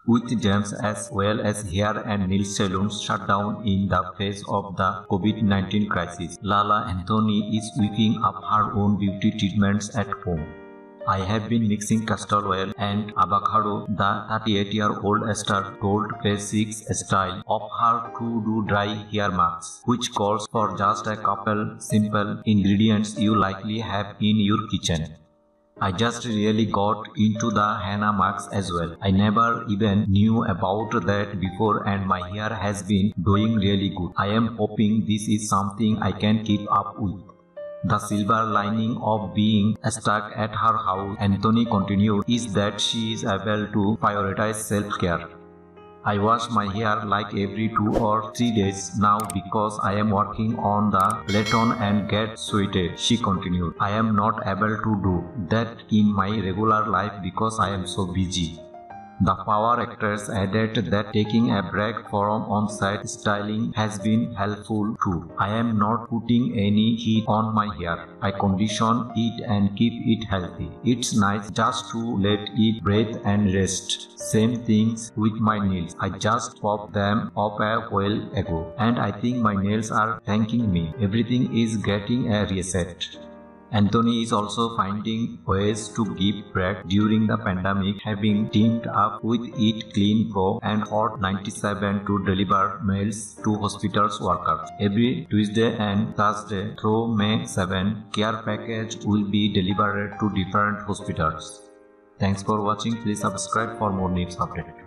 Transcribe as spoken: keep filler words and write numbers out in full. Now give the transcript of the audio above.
With gyms as well as hair and nail salons shut down in the face of the COVID nineteen crisis, Lala Anthony is whipping up her own beauty treatments at home. I have been mixing castor oil and avocado, the thirty-eight-year-old star told Page six style of her to do dry hair masks, which calls for just a couple simple ingredients you likely have in your kitchen. I just really got into the henna marks as well. I never even knew about that before and my hair has been doing really good. I am hoping this is something I can keep up with. The silver lining of being stuck at her house, Anthony continued, is that she is able to prioritize self-care. I wash my hair like every two or three days now because I am working on the Laton and get sweated, she continued. I am not able to do that in my regular life because I am so busy. The Power actress added that taking a break from on-site styling has been helpful too. I am not putting any heat on my hair. I condition it and keep it healthy. It's nice just to let it breathe and rest. Same things with my nails. I just popped them up a while ago and I think my nails are thanking me. Everything is getting a reset. Anthony is also finding ways to give break during the pandemic, having teamed up with Eat Clean Pro and Hot ninety-seven to deliver meals to hospitals workers. Every Tuesday and Thursday through May seventh, care package will be delivered to different hospitals. Thanks for watching. Please subscribe for more news updates.